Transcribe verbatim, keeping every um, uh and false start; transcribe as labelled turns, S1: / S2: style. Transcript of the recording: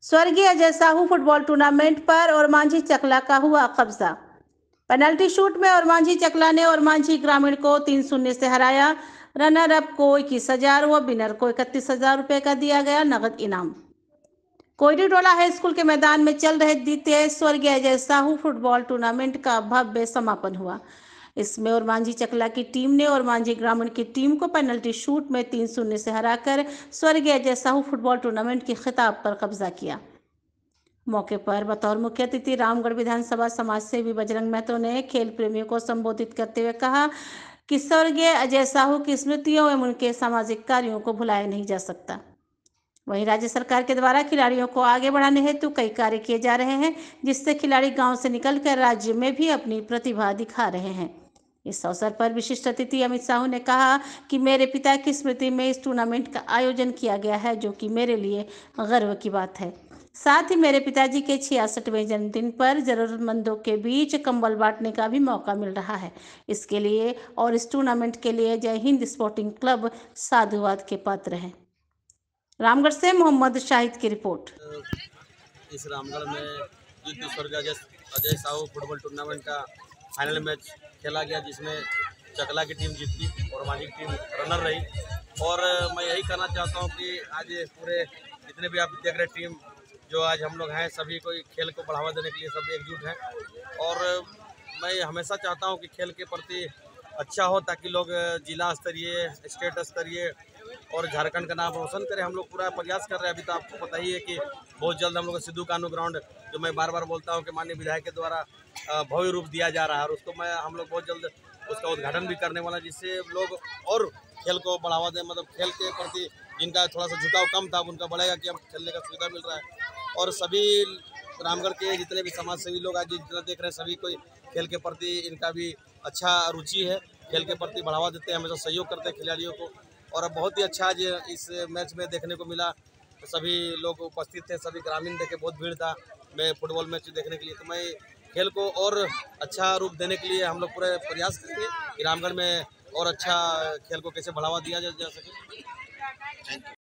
S1: स्वर्गीय Ajay Sahu football tournament पर और मांझी चकला का हुआ कब्जा। पेनल्टी शूट में और मांझी चकला ने और मांझी ग्रामीण को तीन शून्य से हराया। रनर अप को इक्कीस हजार व विनर को इकतीस हजार रुपए का दिया गया नगद इनाम। कोयरी टोला हाई स्कूल के मैदान में चल रहे द्वितीय स्वर्गीय अजय साहू फुटबॉल टूर्नामेंट का भव्य समापन हुआ। इसमें और मांझी चकला की टीम ने और मांझी ग्रामीण की टीम को पेनल्टी शूट में तीन शून्य से हराकर स्वर्गीय अजय साहू फुटबॉल टूर्नामेंट के खिताब पर कब्जा किया। मौके पर बतौर मुख्य अतिथि रामगढ़ विधानसभा समाज सेवी बजरंग महतो ने खेल प्रेमियों को संबोधित करते हुए कहा कि स्वर्गीय अजय साहू की स्मृतियों एवं उनके सामाजिक कार्यों को भुलाया नहीं जा सकता। वहीं राज्य सरकार के द्वारा खिलाड़ियों को आगे बढ़ाने हेतु कई कार्य किए जा रहे हैं, जिससे खिलाड़ी गांव से निकलकर राज्य में भी अपनी प्रतिभा दिखा रहे हैं। इस अवसर पर विशिष्ट अतिथि अमित साहू ने कहा कि मेरे पिता की स्मृति में इस टूर्नामेंट का आयोजन किया गया है, जो कि मेरे लिए गर्व की बात है। साथ ही मेरे पिताजी के छियासठवें जन्मदिन पर जरूरतमंदों के बीच कंबल बांटने का भी मौका मिल रहा है। इसके लिए और इस टूर्नामेंट के लिए जय हिंद स्पोर्टिंग क्लब साधुवाद के पात्र है। रामगढ़ से मोहम्मद शाहिद की रिपोर्ट।
S2: इस रामगढ़ में द्वितीय स्वर्गीय अजय अजय साहू फुटबॉल टूर्नामेंट का फाइनल मैच खेला गया, जिसमें चकला की टीम जीती और मांझी की टीम रनर रही। और मैं यही कहना चाहता हूं कि आज पूरे जितने भी आप देख रहे टीम जो आज हम लोग हैं, सभी को खेल को बढ़ावा देने के लिए सभी एकजुट हैं। और मैं हमेशा चाहता हूं कि खेल के प्रति अच्छा हो, ताकि लोग जिला स्तरीय, स्टेट स्तरीय और झारखंड का नाम रोशन करें। हम लोग पूरा प्रयास कर रहे हैं। अभी तो आपको पता ही है कि बहुत जल्द हम लोग सिद्धू कानू ग्राउंड, जो मैं बार बार बोलता हूं कि माननीय विधायक के द्वारा भव्य रूप दिया जा रहा है, और उसको मैं हम लोग बहुत जल्द उसका उद्घाटन भी करने वाला, जिससे लोग और खेल को बढ़ावा दें। मतलब खेल के प्रति जिनका थोड़ा सा झुकाव कम था, उनका बढ़ेगा कि हम खेलने का सुविधा मिल रहा है। और सभी रामगढ़ के जितने भी समाज सेवी लोग आज जितना देख रहे हैं, सभी को खेल के प्रति इनका भी अच्छा रुचि है, खेल के प्रति बढ़ावा देते हैं, हमेशा सहयोग करते हैं खिलाड़ियों को। और अब बहुत ही अच्छा आज इस मैच में देखने को मिला, तो सभी लोग उपस्थित थे, सभी ग्रामीण देखे, बहुत भीड़ था मैं फुटबॉल मैच देखने के लिए। तो मैं खेल को और अच्छा रूप देने के लिए हम लोग पूरे प्रयास करेंगे कि रामगढ़ में और अच्छा खेल को कैसे बढ़ावा दिया जा सके।